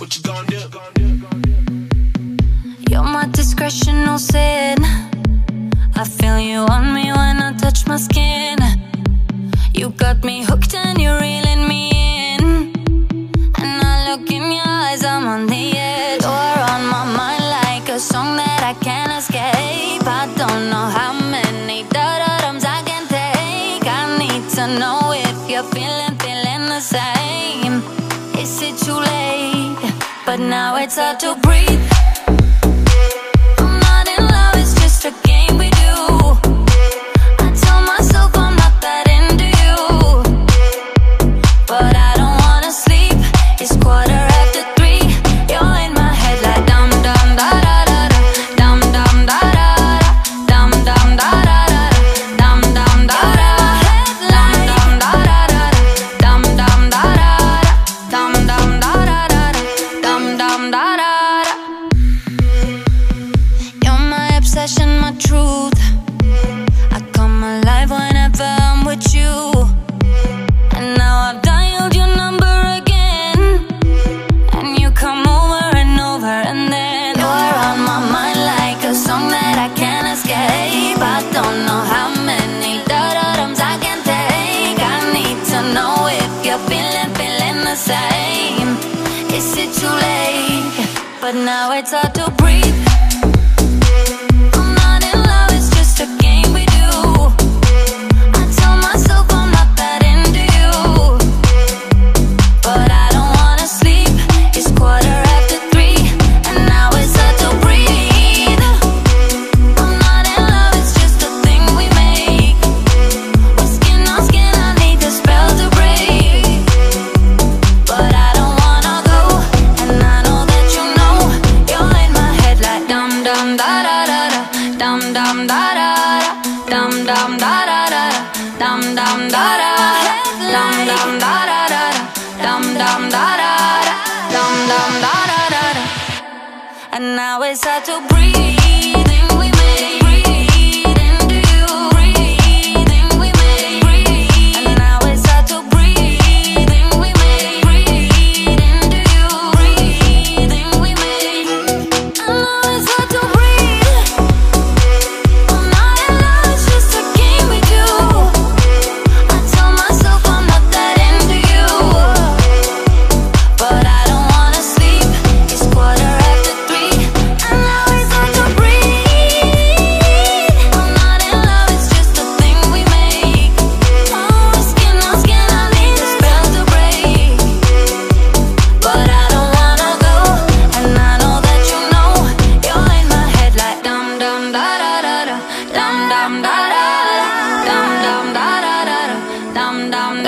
What you gonna do? You're my discretion, no sin. I feel you on me when I touch my skin. You got me hooked and you're reeling me in. And I look in your eyes, I'm on the edge. You're on my mind like a song that I can't escape. I don't know how many da-da-dums I can take. I need to know if you're feeling the same. Is it too late? But now it's hard to breathe. I'm not in love, it's just a game we do. I tell myself I'm not that into you, but I don't wanna sleep. It's 3:15. You're in my head like dum dum da da da da, dum dum da da da, dum dum da da da, dum dum da da, dum dum da da da, dum dum da da, dum dum da da da, dum dum da da. You're my obsession, my truth. I come alive whenever I'm with you. And now I've dialed your number again, and you come over and over, and then you're on my mind like a song that I can't escape. I don't know how many da-da-dums I can take. I need to know if you're feeling the same. Is it too late? But now it's hard to breathe. I'm not in love, it's just a game we do. I tell myself I'm not that into you, but I don't wanna sleep. It's 3:15, and now it's hard to breathe. I'm not in love, it's just a thing we make. We're skin on skin, I need the spell to break. But I don't wanna go, and I know that you know. You're in my head like dum dum da da da da, dum dum da da da, dum dum da da da, dum dum da da, dum dum da da da, dum dum da da, dum dum da da da. And now it's hard to breathe. We make breathe into you. Breathing we make breathe. And now it's hard to breathe. We make breathe into you. Breathing we make. And now it's hard to breathe. I'm not in love, it's just a game we do. I tell myself I'm not that into you, but I don't wanna sleep. It's 3:15, and now it's hard to breathe. I'm not in love, it's just a thing we make. Oh, skin on skin, I need the spell to break. But I don't wanna go, and I know that you know. You're in my head like dum dum da da da da, dum dum da da da, dum dum da da da, dum dum